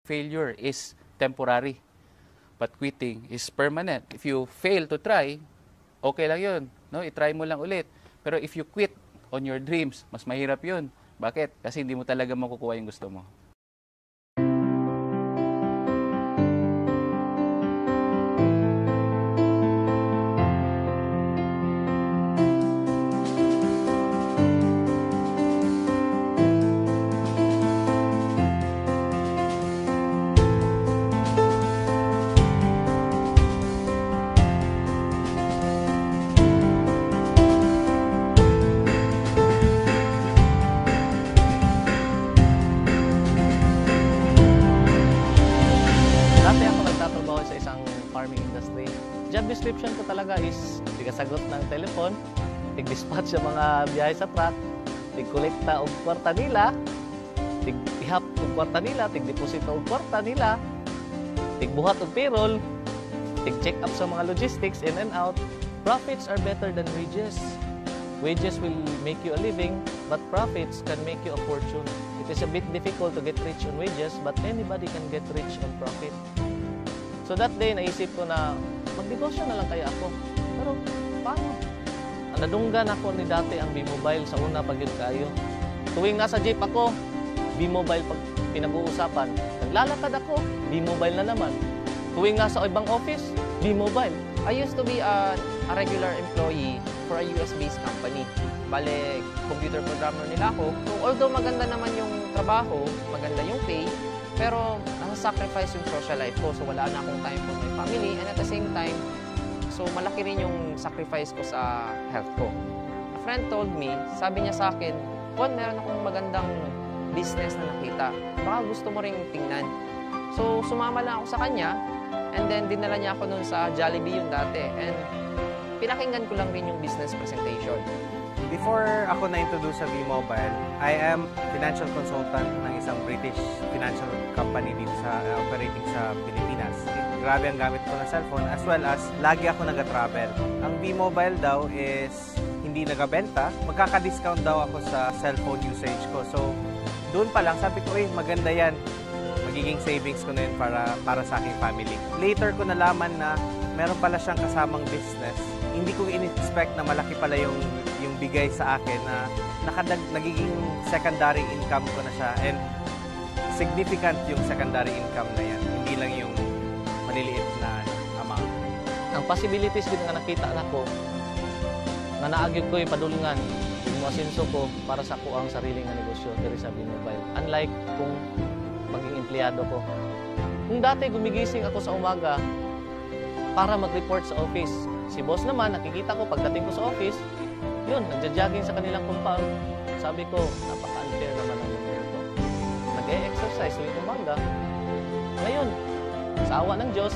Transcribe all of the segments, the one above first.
Failure is temporary, but quitting is permanent. If you fail to try, okay lang yun. No? I-try mo lang ulit. Pero if you quit on your dreams, mas mahirap yun. Bakit? Kasi hindi mo talaga makukuha yung gusto mo. Job description ko talaga is tigasagot ng telepon, tig-dispatch sa mga biyahe sa truck, tig-kolekta og kwarta nila, tig-ihap og kwarta nila, tig-deposito og kwarta nila, tig-buhat og payroll, tig-check up sa mga logistics in and out. Profits are better than wages. Wages will make you a living, but profits can make you a fortune. It is a bit difficult to get rich on wages, but anybody can get rich on profit. So that day, naisip ko na magnegosyo na lang kaya ako. Pero paano? Nadunggan ako ni dati ang B-Mobile sa una pag yun kayo. Tuwing nasa jeep ako, B-Mobile pag pinag-uusapan. Naglalakad ako, B-Mobile na naman. Tuwing nasa ibang office, B-Mobile. I used to be a regular employee for a US-based company. Bale, computer programmer nila ako. So, although maganda naman yung trabaho, maganda yung pay, pero nasa-sacrifice yung social life ko. So, wala na akong time for my family. And at the same time, so malaki rin yung sacrifice ko sa health ko. A friend told me, sabi niya sa akin, Juan, meron akong magandang business na nakita. Baka gusto mo ring tingnan. So, sumama lang ako sa kanya. And then, dinala niya ako nun sa Jollibee yung dati. And pinakinggan ko lang rin yung business presentation. Before ako na-introduce sa B-Mobile, I am financial consultant ng isang British financial company dito sa operating sa Pilipinas. Grabe ang gamit ko ng cellphone as well as lagi ako nag-travel. Ang B-Mobile daw is hindi nagabenta. Magkaka-discount daw ako sa cellphone usage ko. So, doon pa lang sabi ko, maganda yan. Magiging savings ko na yun para sa aking family. Later ko nalaman na meron pala siyang kasamang business. Hindi ko in-expect na malaki pala yung bigay sa akin na nagiging secondary income ko na siya and significant yung secondary income na yan. Hindi lang yung maliliit na amount. Ang possibilities din nga nakita na ko, na naagyon ko yung padulungan, yung asenso ko para sa ko ang sariling na negosyo diri sa B-Mobile. Unlike kung maging empleyado ko. Kung dati gumigising ako sa umaga para mag-report sa office. Si boss naman, nakikita ko pagdating ko sa office, yun, nagja-jogging sa kanilang compound. Sabi ko, napaka-unfair naman ang ito. Nag-e-exercise tuwing umaga. Ngayon, sa awa ng Diyos,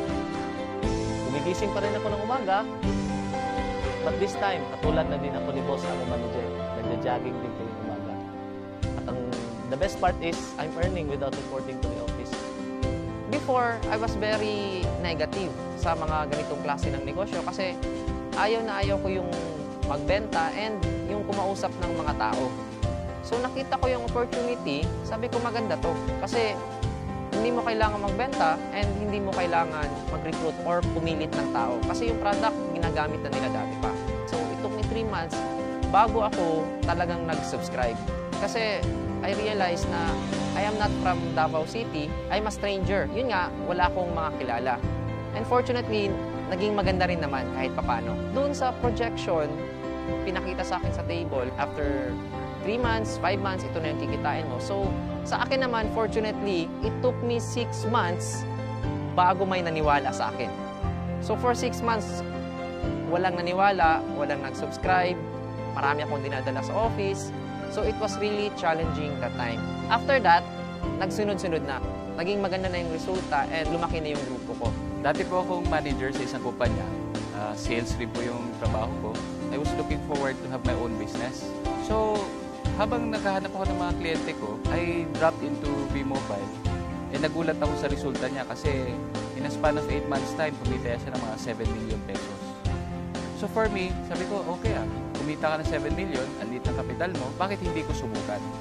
gumigising pa rin ako ng umaga. But this time, katulad na din ako ni boss ang manager. Nagja-jogging din tuwing umaga. At the best part is, I'm earning without reporting to the office. Before, I was very negative sa mga ganitong klase ng negosyo kasi ayaw na ayaw ko yung magbenta and yung kumausap ng mga tao. So nakita ko yung opportunity, sabi ko maganda to kasi hindi mo kailangan magbenta and hindi mo kailangan mag-recruit or pumilit ng tao kasi yung product ginagamit na nila dati pa. So it took me 3 months bago ako talagang nag-subscribe kasi I realized na I am not from Davao City, I'm a stranger. Yun nga, wala akong mga kilala. And fortunately, naging maganda rin naman kahit papano. Doon sa projection, pinakita sa akin sa table, after 3 months, 5 months, ito na yung kikitain mo. So, sa akin naman, fortunately, it took me 6 months bago may naniwala sa akin. So, for 6 months, walang naniwala, walang nag-subscribe, marami akong dinadala sa office. So, it was really challenging that time. After that, nagsunod-sunod na. Naging maganda na yung resulta and lumaki na yung grupo ko. Dati po akong manager sa isang kumpanya. Sales rin po yung trabaho ko. I was looking forward to have my own business. So, habang naghahanap ako ng mga kliyente ko, I dropped into B-Mobile. Nagulat ako sa resulta niya kasi in a span of 8 months time, kumita siya ng mga 7 million pesos. So for me, sabi ko, okay kumita ka ng 7 million, ang liit ng kapital mo, bakit hindi ko subukan?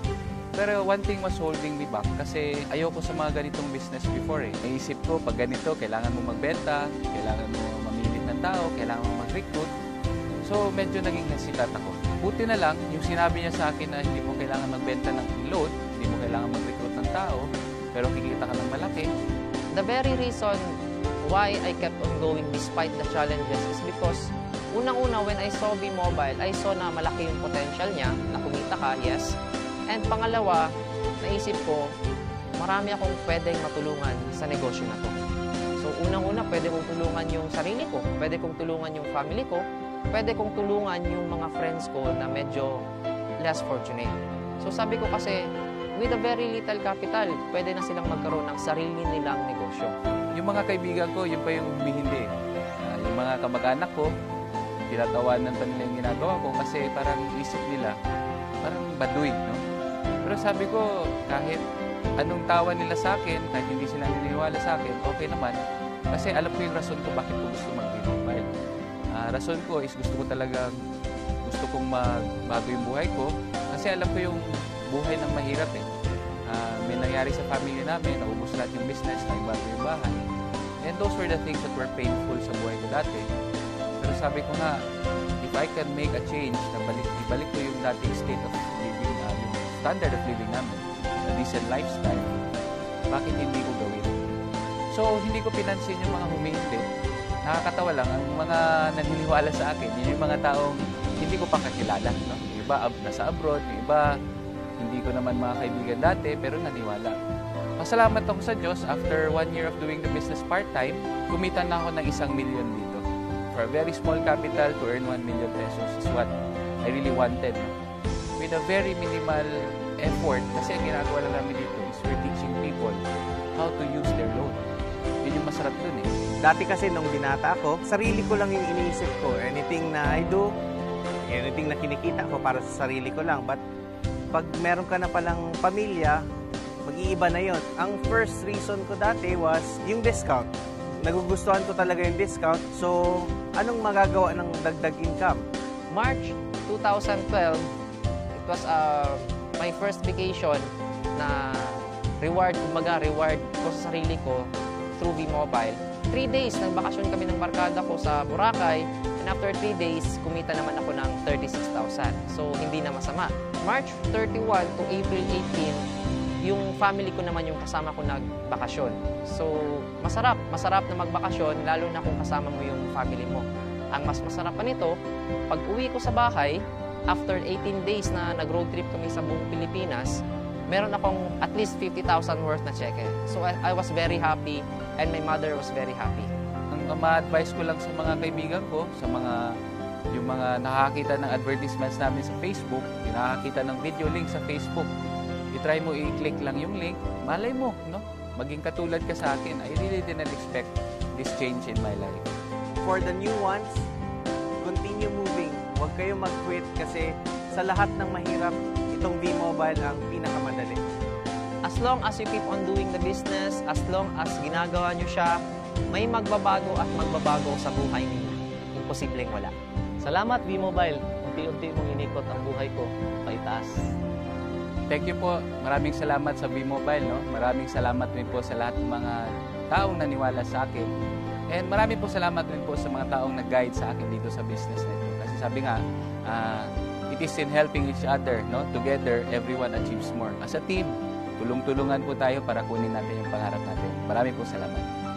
Pero one thing was holding me back kasi ayoko sa mga ganitong business before eh. Naisip ko, pag ganito, kailangan mo magbenta, kailangan mo mamili ng tao, kailangan mo mag-recruit. So, medyo naging hesitant ako. Buti na lang, yung sinabi niya sa akin na hindi mo kailangan magbenta ng load, hindi mo kailangan mag-recruit ng tao, pero kikita ka ng malaki. The very reason why I kept on going despite the challenges is because unang-una, when I saw V-Mobile, I saw na malaki yung potential niya, na kumita ka, yes. And pangalawa, naisip ko, marami akong pwedeng matulungan sa negosyo na to. So unang-una, pwede kong tulungan yung sarili ko, pwede kong tulungan yung family ko, pwede kong tulungan yung mga friends ko na medyo less fortunate. So sabi ko kasi, with a very little capital, pwede na silang magkaroon ng sarili nilang negosyo. Yung mga kaibigan ko, yun pa yung humihindi. Yung mga kamag-anak ko, tinatawanan pa nila yung ginagawa ko kasi parang isip nila, parang baduy, no? Pero sabi ko, kahit anong tawa nila sa akin, kahit hindi sila naniniwala sa akin, okay naman. Kasi alam ko yung rason ko bakit ko gusto mag-V-Mobile. Rason ko is gusto kong magbago yung buhay ko kasi alam ko yung buhay ng mahirap eh. May nangyari sa family namin, naubos lahat yung business, nagbago yung bahay. And those were the things that were painful sa buhay ko dati. Pero sabi ko nga, if I can make a change, ibalik ko yung dating state of living, yung standard of living namin, a decent lifestyle, bakit hindi ko gawin? So, hindi ko pinansin yung mga humihindi. Nakakatawa lang, ang mga naniniwala sa akin, yun yung mga taong hindi ko pa kakilala. No? Yung iba nasa abroad, yung iba hindi ko naman mga kaibigan dati, pero naniwala. Pasalamat ako sa Diyos, after 1 year of doing the business part-time, kumita na ako ng 1 million dito. For a very small capital, to earn 1 million pesos is what I really wanted. No? With a very minimal effort, kasi ang ginagawa lang namin dito is we're teaching people how to use their loan. Yun yung masarap dun eh. Dati kasi nung binata ako, sarili ko lang yung iniisip ko. Anything na I do, anything na kinikita ko para sa sarili ko lang. But pag meron ka na palang pamilya, mag-iiba na yon. Ang first reason ko dati was yung discount. Nagugustuhan ko talaga yung discount. So, anong magagawa ng dagdag income? March 2012, it was my first vacation na reward ko sa sarili ko through V-Mobile. 3 days, nagbakasyon kami ng barkada ko sa Boracay, and after 3 days, kumita naman ako ng 36,000. So, hindi na masama. March 31 to April 18, yung family ko naman yung kasama ko nagbakasyon. So, masarap na magbakasyon, lalo na kung kasama mo yung family mo. Ang mas masarap pa nito, pag uwi ko sa bahay, after 18 days na nag-road trip kami sa buong Pilipinas, meron akong at least 50,000 worth na cheque. So I was very happy and my mother was very happy. Ang ma-advise ko lang sa mga kaibigan ko, sa yung mga nakakita ng advertisements namin sa Facebook, yung nakakita ng video link sa Facebook, i-try mo i-click lang yung link, malay mo, no? Maging katulad ka sa akin. I really didn't expect this change in my life. For the new ones, continue moving. Huwag kayo mag-quit kasi sa lahat ng mahirap, itong V-Mobile ang pinakamadali. As long as you keep on doing the business, as long as ginagawa nyo siya, may magbabago at magbabago sa buhay ninyo. Imposibleng wala. Salamat, V-Mobile. Unti-unti mong inikot ang buhay ko paitaas. Thank you po. Maraming salamat sa V-Mobile. No? Maraming salamat din po sa lahat ng mga taong naniwala sa akin. And maraming po salamat din po sa mga taong nag-guide sa akin dito sa business na ito. Kasi sabi nga, it is in helping each other. No? Together, everyone achieves more. As a team, tulong-tulungan po tayo para kunin natin yung pangarap natin. Maraming po salamat.